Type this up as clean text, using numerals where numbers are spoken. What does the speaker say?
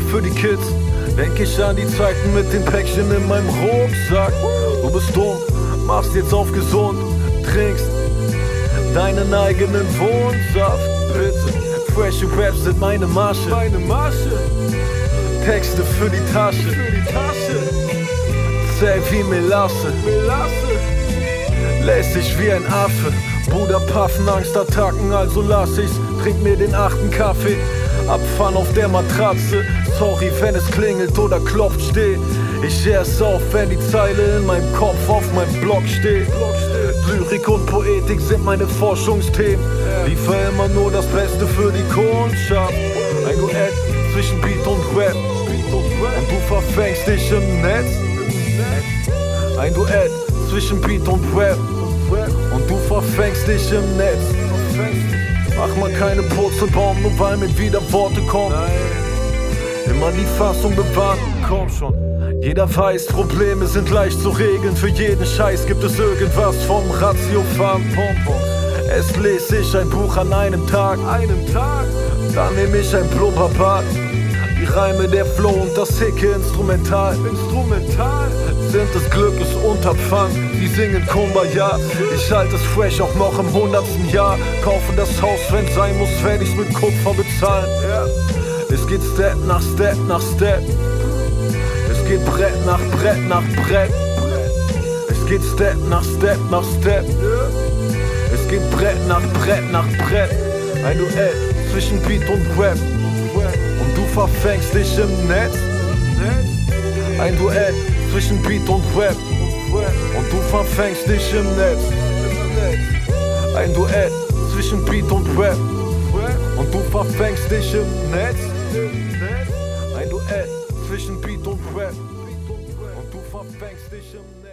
für die Kids. Denk ich an die Zeiten mit den Päckchen in meinem Rucksack. Du bist dumm, machst jetzt auf gesund, trinkst deinen eigenen Wohnsaft. Bitte, freshe Raps sind meine Masche. Texte für die Tasche. Zäh wie Melasse. Lässig wie ein Affe. Bruder Paffen, Angstattacken, also lass ich's. Trink mir den 8. Kaffee. Abfahren auf der Matratze. Sorry, wenn es klingelt oder klopft, steh. Ich erst auf, wenn die Zeile in meinem Kopf auf meinem Block steht. Lyrik und Poetik sind meine Forschungsthemen. Liefer immer nur das Beste für die Kundschaft. Ein Duett zwischen Beat und Rap. Und du verfängst dich im Netz. Ein Duett zwischen Beat und Rap. Und du verfängst dich im Netz. Mach mal keine Purzelbaum, nur weil mir wieder Worte kommen. Immer die Fassung bewahren, komm schon. Jeder weiß, Probleme sind leicht zu regeln. Für jeden Scheiß gibt es irgendwas vom Ratiofarm Pompons. Es lese ich ein Buch an einem Tag. Dann nehm ich ein Blubberbad. Die Reime, der Flow und das hicke Instrumental sind des Glückes Unterpfand. Sie singen Kumbaya. Ich halte es fresh auch noch im 100. Jahr. Kaufe das Haus, wenn's sein muss, werd ich's mit Kupfer bezahlen. Es geht Step nach Step nach Step. Es geht Brett nach Brett nach Brett. Es geht Step nach Step nach Step. Es geht Brett nach Brett nach Brett. Ein Duett zwischen Beat und Rap. Und du verfängst dich im Netz. Ein Duett zwischen Beat und Rap. Und du verfängst dich im Netz. Ein Duett zwischen Beat und Rap. Und du verfängst dich im Netz. Ein Duett zwischen Beat und Rap. Und du verfängst dich im Netz.